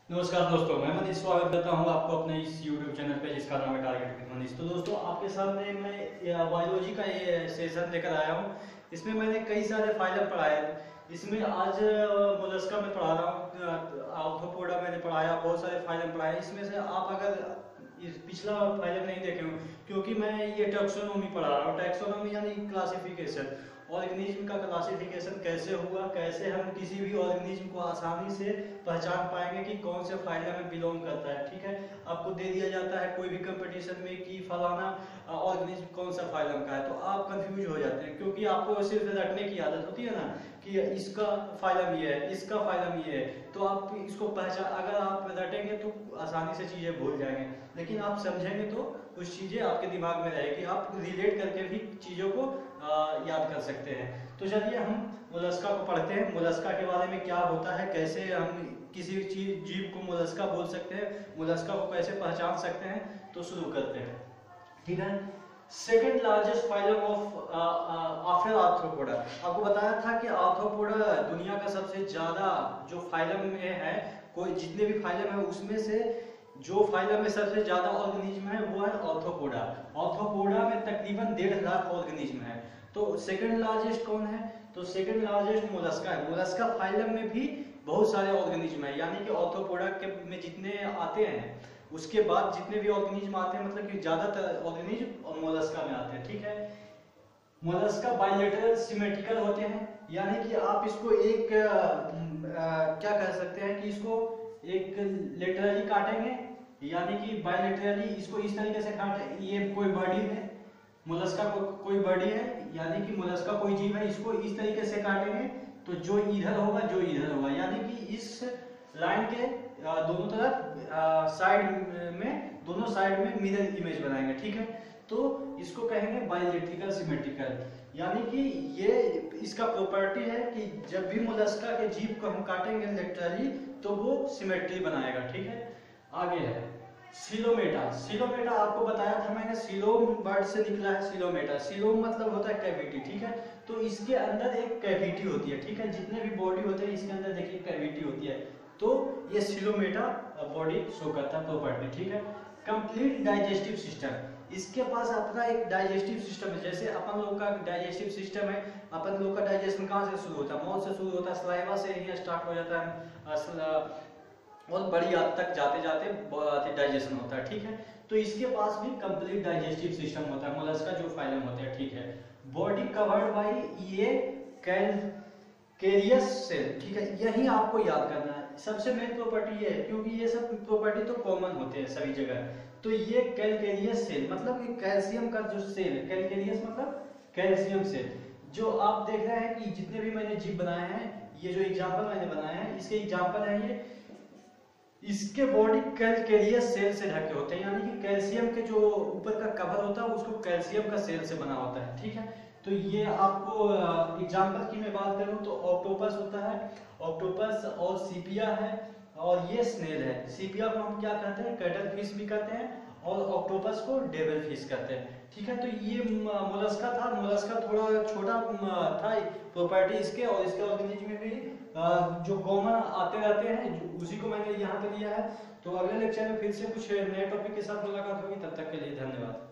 नमस्कार दोस्तों, मैं मनीष स्वागत करता हूं आपको अपने इस YouTube चैनल पे जिसका नाम है टारगेट विद मनीष। तो दोस्तों, आपके सामने मैं बायोलॉजी का ये सेशन लेकर आया हूं। इसमें मैंने कई सारे फाइलम पढ़ाए। इसमें आज मोलस्का में पढ़ा रहा हूं, आर्थ्रोपोडा मैंने पढ़ाया, बहुत सारे फाइलम पढ़ाए। इसमें से आप अगर इस पिछला फाइलम नहीं देखे हो, क्योंकि मैं ये टैक्सोनॉमी पढ़ा रहा हूँ। टैक्सोनॉमी यानी क्लासिफिकेशन, ऑर्गेनिज्म का क्लासिफिकेशन कैसे हुआ, कैसे हम किसी भी ऑर्गेनिज्म को आसानी से पहचान पाएंगे कि कौन से फाइलम में बिलोंग करता है। ठीक है, आपको दे दिया जाता है कोई भी कंपटीशन में कि फलाना ऑर्गेनिज्म कौन सा फाइलम का है, तो आप कंफ्यूज हो जाते हैं, क्योंकि आपको सिर्फ रटने की आदत होती है ना कि इसका फाइलम ये है, इसका फाइलम ये है, तो आप इसको पहचान, अगर आप रटेंगे तो आसानी से चीजें भूल जाएंगे, लेकिन आप समझेंगे तो कुछ चीजें आपके दिमाग में रहेगी, आप रिलेट करके भी चीजों को याद कर सकते हैं। तो चलिए हम मोलस्का को पढ़ते हैं। मोलस्का के बारे में क्या होता है, कैसे हम किसी चीज जीव को मोलस्का बोल सकते हैं, मोलस्का को कैसे पहचान सकते हैं, तो शुरू करते हैं। ठीक है, second largest phylum of after Arthropoda. आपको बताया था कि आर्थ्रोपोडा दुनिया का सबसे ज्यादा जो फाइलम में है, कोई जितने भी फाइलम है उसमें से जो फाइलम में सबसे ज्यादा ऑर्गेनिज्म है वो है आर्थ्रोपोडा। आर्थ्रोपोडा में तकरीबन 1.5 लाख ऑर्गेनिज्म है। तो सेकंड लार्जेस्ट कौन है, तो सेकंड लार्जेस्ट मोलस्का है। मोलस्का फाइलम में भी बहुत सारे ऑर्गेनिज्म है, यानी कि आर्थ्रोपोडा के में जितने आते हैं उसके बाद जितने भी ऑर्गेनिज्म आते हैं, मतलब कि ज्यादातर ऑर्गेनिज्म मोलस्का में आते हैं। ठीक है, मोलस्का बाइलेटरल सिमेट्रिकल होते हैं, यानी कि आप इसको एक क्या कह सकते हैं कि इसको एक लेटरली काटेंगे, यानी कि बाइलेटरली इसको इस तरीके से काटे। ये कोई बॉडी है, मोलस्का को कोई बॉडी है, यानी कि मोलस्का कोई जीव है, इसको इस तरीके से काटेंगे तो जो इधर होगा जो इधर होगा, यानी कि इस लाइन के दोनों तरफ दोनों साइड में मिरर इमेज बनाएंगे। ठीक है, तो इसको कहेंगे बाइलेटरल सिमेट्रिकल, यानी कि ये इसका प्रॉपर्टी है कि जब भी मोलस्का के जीव को हम काटेंगे लेटरली तो वो सिमेट्री बनाएगा। ठीक है, आगे है सिलोमेटा। सिलोमेटा आपको बताया था मैंने, सिलोम वर्ड से निकला है सिलोमेटा। सिलोम मतलब होता है कैविटी। ठीक है, तो इसके अंदर एक कैविटी होती है। ठीक है, जितने भी बॉडी होते हैं इसके अंदर देखिए कैविटी होती है, तो ये सिलोमेटा बॉडी शो करता है प्रॉपर्टी। ठीक है, कंप्लीट डाइजेस्टिव सिस्टम, इसके पास अपना एक डाइजेस्टिव सिस्टम है। जैसे अपन लोग का डाइजेस्टिव सिस्टम है, अपन लोग का डाइजेशन कहाँ से शुरू होता है, माउथ से शुरू होता है, सलाइवा से ही स्टार्ट हो जाता है और बड़ी हद तक जाते जाते डाइजेशन होता है। ठीक है, तो इसके पास भी कंप्लीट डाइजेस्टिव सिस्टम होता है, मोलस्का जो फाइलम होते हैं। ठीक है, बॉडी कवर्ड बाय ये कैलकेरियस सेल। ठीक है, यही आपको याद करना है, सबसे मेन प्रॉपर्टी ये है, क्योंकि ये सब प्रॉपर्टी तो कॉमन होते हैं सभी जगह। तो ये कैलकेरियस सेल मतलब ये कैल्शियम का जो सेल है, कैलकेरियस मतलब कैल्शियम सेल। जो आप देख रहे हैं कि जितने भी मैंने जीव बनाए हैं, ये जो एग्जाम्पल मैंने बनाए हैं इसके एग्जाम्पल है ये, इसके बॉडी कैलकेरियस सेल से ढके होते हैं, यानी कि कैल्शियम के जो ऊपर का कवर होता है उसको कैल्शियम का सेल से बना होता है। ठीक है, तो ये आपको एग्जांपल की मैं बात करूं तो ऑक्टोपस होता है, ऑक्टोपस और सीपिया है, और ये स्नेल है। सीपिया को हम क्या कहते हैं, कैटल फिश भी कहते हैं, और ऑक्टोपस को डेविल फिश कहते हैं। ठीक है, तो ये मोलस्का था। मोलस्का थोड़ा छोटा था प्रॉपर्टी इसके, और इसके ऑर्गेनिज्म में भी जो कॉमन आते रहते हैं, उसी को मैंने यहाँ पे लिया है। तो अगले लेक्चर में फिर से कुछ नए टॉपिक के साथ मुलाकात होगी, तब तक के लिए धन्यवाद।